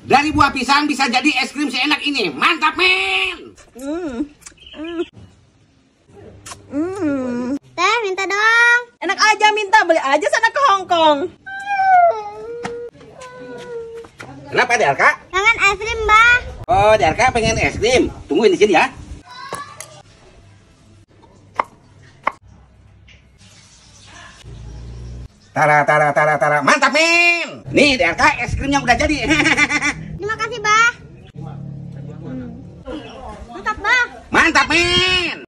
Dari buah pisang bisa jadi es krim seenak ini. Mantap, men. Teh, minta dong. Enak aja minta, beli aja sana ke Hongkong. Kenapa, DRK? Pengen es krim, Mbah. Oh, DRK pengen es krim. Tungguin di sini ya. Tara. Mantap, men. Nih, DRK es krimnya udah jadi. Terima kasih, Mbah. Mantap, Mbah. Mantap, men.